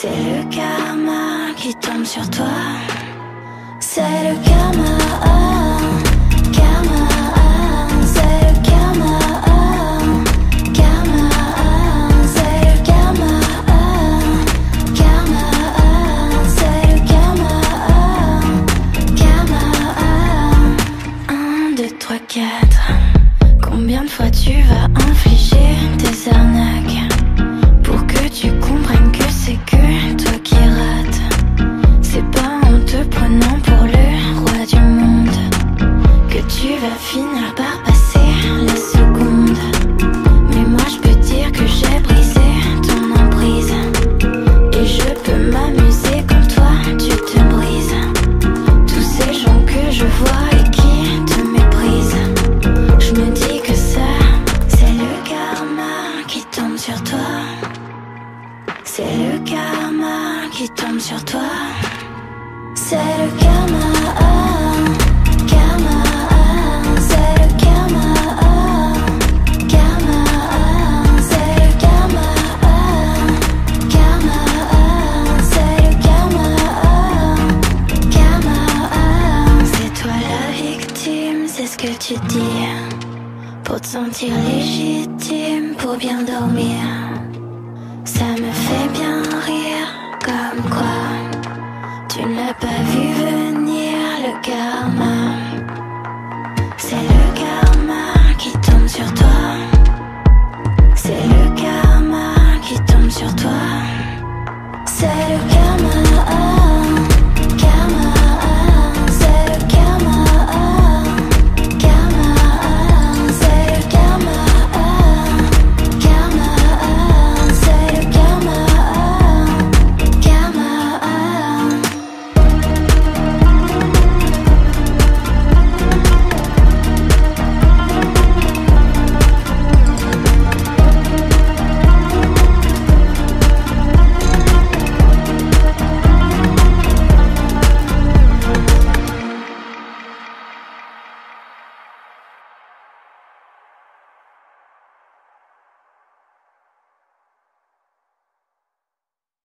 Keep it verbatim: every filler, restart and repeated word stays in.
C'est le karma qui tombe sur toi. C'est le karma, karma, c'est le karma, karma, c'est le karma, karma, c'est le karma, karma. Un, deux, trois, quatre. Combien de fois tu vas infliger tes arnaques pour que tu comprennes que c'est que toi qui rates? C'est pas en te prenant pour le roi du monde que tu vas finir par passer la seconde. Mais moi je peux dire que j'ai brisé ton emprise, et je peux m'amuser quand toi tu te brises. Tous ces gens que je vois et qui te méprisent, je me dis que ça, c'est le karma qui tombe sur toi. C'est le karma qui tombe sur toi. C'est le karma, karma, c'est le karma, karma, c'est le karma, karma, c'est le karma, karma. C'est toi la victime, c'est ce que tu dis, pour te sentir légitime, pour bien dormir. Ça me fait bien rire, comme quoi tu ne l'as pas vu venir, le gars.